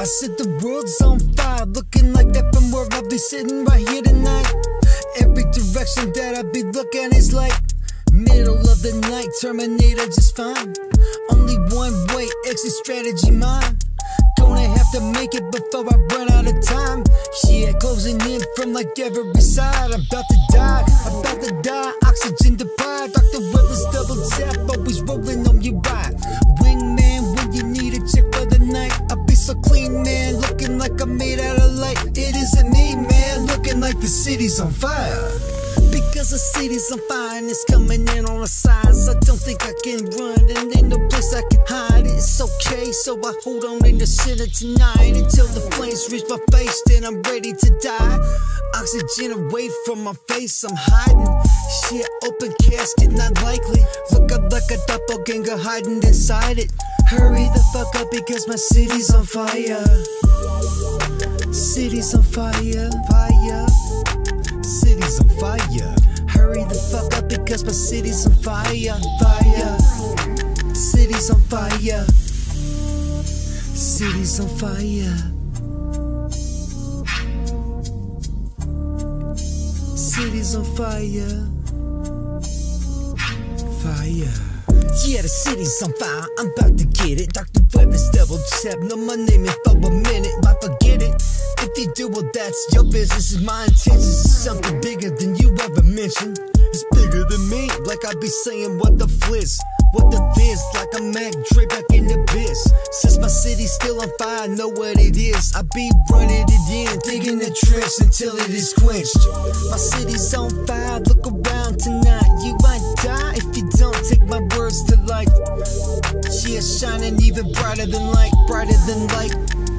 I said the world's on fire, looking like that from where I'll be sitting right here tonight. Every direction that I be looking is like middle of the night, Terminator just fine. Only one way, exit strategy mine. Gonna have to make it before I run out of time. Shit, closing in from like every side. I'm about to die, oxygen deprived. Dr. Willis double tap, always rolling on your ride. Wingman when you need a chick for the night. I be so clean, man, looking like I'm made out of light. It isn't me, man, looking like the city's on fire. Because the city's on fire and it's coming in on the sides. I don't think I can run and ain't no place I can hide. It's okay, so I hold on in the center tonight until the flames reach my face, then I'm ready to die. Oxygen away from my face, I'm hiding. Shit, open casket, not likely. Look up like a doppelganger hiding inside it. Hurry the fuck up because my city's on fire. City's on fire, fire. City's on fire. Hurry the fuck up because my city's on fire, fire. City's on fire. City's on fire. City's on fire. Fire. Yeah, the city's on fire, I'm about to get it. Dr. Weber's double tap, know my name in for a minute. Might forget it. If you do, well that's your business. It's my intentions, it's something bigger than you ever mentioned. It's bigger than me, like I be saying what the fliz. What the biz, like a Mac Dre back in the biz. Since my city's still on fire, I know what it is. I be running it in, digging the trench until it is quenched. My city's on fire, look around tonight. You might die if you don't take my words to life. Yeah, shining even brighter than light, brighter than light.